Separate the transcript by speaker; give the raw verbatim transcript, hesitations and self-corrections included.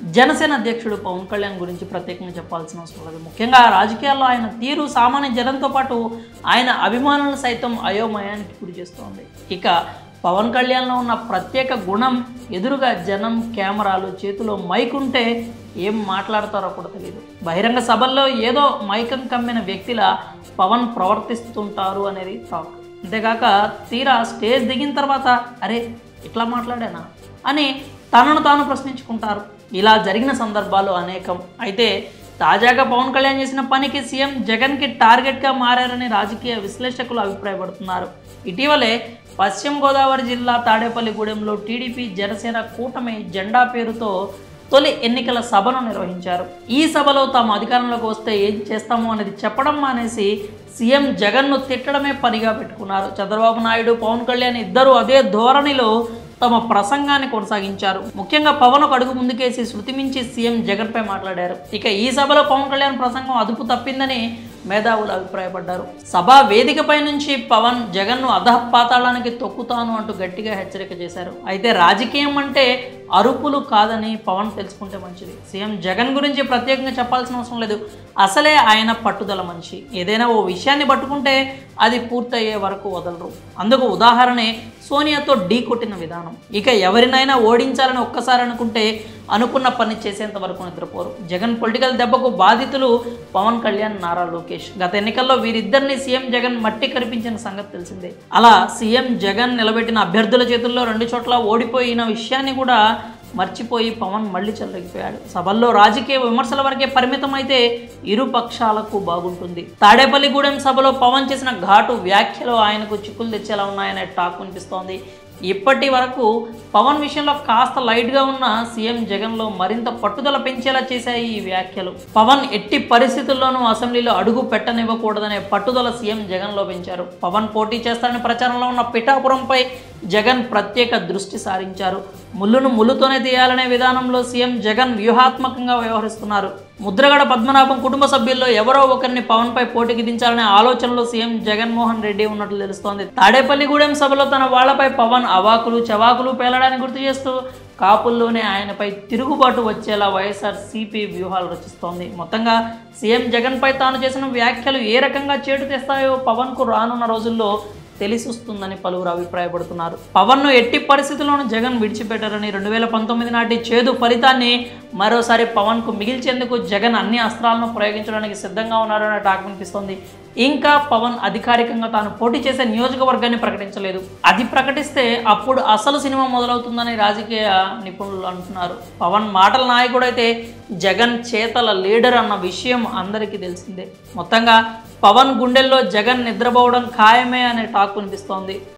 Speaker 1: జనసేన అధ్యక్షుడు పవన్ కళ్యాణ్ గురించి ప్రత్యేకంగా చెప్పాల్సిన అవసరం లేదు. ముఖ్యంగా రాజకీయాల్లో ఆయన తీరు సామాన్య జనంతో పాటు ఆయన అభిమానులను సైతం అయోమయానికి గురి చేస్తోంది. ఇక పవన్ కళ్యాణ్లో ఉన్న ప్రత్యేక గుణం ఎదురుగా జనం, కెమెరాలు, చేతిలో మైక్ ఉంటే ఏం మాట్లాడతారో కూడా తెలియదు. బహిరంగ సభల్లో ఏదో మైకం కమ్మిన వ్యక్తిలా పవన్ ప్రవర్తిస్తుంటారు అనేది టాక్. అంతేకాక తీరా స్టేజ్ దిగిన తర్వాత అరే ఇట్లా మాట్లాడానా అని తనను తాను ప్రశ్నించుకుంటారు. ఇలా జరిగిన సందర్భాలు అనేకం. అయితే తాజాగా పవన్ కళ్యాణ్ చేసిన పనికి సీఎం జగన్కి టార్గెట్గా మారారని రాజకీయ విశ్లేషకులు అభిప్రాయపడుతున్నారు. ఇటీవలే పశ్చిమ గోదావరి జిల్లా తాడేపల్లిగూడెంలో టీడీపీ జనసేన కూటమి జెండా పేరుతో తొలి ఎన్నికల సభను నిర్వహించారు. ఈ సభలో తాము అధికారంలోకి వస్తే ఏం చేస్తామో అనేది చెప్పడం మానేసి సీఎం జగన్ను తిట్టడమే పనిగా పెట్టుకున్నారు. చంద్రబాబు నాయుడు, పవన్ కళ్యాణ్ ఇద్దరు అదే ధోరణిలో తమ ప్రసంగాన్ని కొనసాగించారు. ముఖ్యంగా పవన్ ఒక అడుగు ముందుకేసి శృతి మించి సీఎం జగన్పై మాట్లాడారు. ఇక ఈ సభలో పవన్ కళ్యాణ్ ప్రసంగం అదుపు తప్పిందని మేధావులు అభిప్రాయపడ్డారు. సభా వేదికపై నుంచి పవన్ జగన్ను అధఃపాతాళానికి తొక్కుతాను అంటూ గట్టిగా హెచ్చరిక చేశారు. అయితే రాజకీయం అంటే అరుపులు కాదని పవన్ తెలుసుకుంటే మంచిది. సీఎం జగన్ గురించి ప్రత్యేకంగా చెప్పాల్సిన అవసరం లేదు. అసలే ఆయన పట్టుదల మనిషి. ఏదైనా ఓ విషయాన్ని పట్టుకుంటే అది పూర్తయ్యే వరకు వదలరు. అందుకు ఉదాహరణే సోనియాతో ఢీ కొట్టిన విధానం. ఇక ఎవరినైనా ఓడించాలని ఒక్కసారి అనుకుంటే అనుకున్న పని చేసేంత వరకు నిద్రపోరు. జగన్ పొలిటికల్ దెబ్బకు బాధితులు పవన్ కళ్యాణ్, నారా లోకేష్. గత ఎన్నికల్లో వీరిద్దరిని సీఎం జగన్ మట్టి కరిపించిన సంగతి తెలిసిందే. అలా సీఎం జగన్ నిలబెట్టిన అభ్యర్థుల చేతుల్లో రెండు చోట్ల ఓడిపోయిన విషయాన్ని కూడా మర్చిపోయి పవన్ మళ్ళీ చెలరేగిపోయాడు. సభల్లో రాజకీయ విమర్శల వరకే పరిమితం అయితే ఇరు పక్షాలకు బాగుంటుంది. తాడేపల్లిగూడెం సభలో పవన్ చేసిన ఘాటు వ్యాఖ్యలు ఆయనకు చిక్కులు తెచ్చేలా ఉన్నాయనే టాక్ వినిపిస్తోంది. ఇప్పటి వరకు పవన్ విషయంలో కాస్త లైట్గా ఉన్న సీఎం జగన్లో మరింత పట్టుదల పెంచేలా చేశాయి ఈ వ్యాఖ్యలు. పవన్ ఎట్టి పరిస్థితుల్లోనూ అసెంబ్లీలో అడుగు పెట్టనివ్వకూడదనే పట్టుదల సీఎం జగన్లో పెంచారు. పవన్ పోటీ చేస్తారని ప్రచారంలో ఉన్న పిఠాపురంపై జగన్ ప్రత్యేక దృష్టి సారించారు. ముళ్ళును ముళ్ళుతోనే తీయాలనే విధానంలో సీఎం జగన్ వ్యూహాత్మకంగా వ్యవహరిస్తున్నారు. ముద్రగడ పద్మనాభం కుటుంబ సభ్యుల్లో ఎవరో ఒకరిని పవన్పై పోటీకి దించాలనే ఆలోచనలో సీఎం జగన్మోహన్ రెడ్డి ఉన్నట్లు తెలుస్తోంది. తాడేపల్లిగూడెం సభలో తన వాళ్లపై పవన్ అవాకులు చవాకులు పేలడాన్ని గుర్తు చేస్తూ కాపుల్లోనే ఆయనపై తిరుగుబాటు వచ్చేలా వైఎస్ఆర్ సిపి వ్యూహాలు రచిస్తోంది. మొత్తంగా సీఎం జగన్పై తాను చేసిన వ్యాఖ్యలు ఏ రకంగా చేటు తెస్తాయో పవన్కు రానున్న రోజుల్లో తెలిసొస్తుందని పలువురు అభిప్రాయపడుతున్నారు. పవన్ను ఎట్టి పరిస్థితుల్లోనూ జగన్ విడిచిపెట్టారని, రెండు వేల పంతొమ్మిది నాటి చేదు ఫలితాన్ని మరోసారి పవన్కు మిగిల్చేందుకు జగన్ అన్ని అస్త్రాలను ప్రయోగించడానికి సిద్ధంగా ఉన్నారనే టాక్ వినిపిస్తోంది. ఇంకా పవన్ అధికారికంగా తాను పోటీ చేసే నియోజకవర్గాన్ని ప్రకటించలేదు. అది ప్రకటిస్తే అప్పుడు అసలు సినిమా మొదలవుతుందని రాజకీయ నిపుణులు అంటున్నారు. పవన్ మాటల నాయకుడైతే జగన్ చేతల లీడర్ అన్న విషయం అందరికీ తెలిసిందే. మొత్తంగా పవన్ గుండెల్లో జగన్ నిద్రపోవడం ఖాయమే అనే టాక్ వినిపిస్తోంది.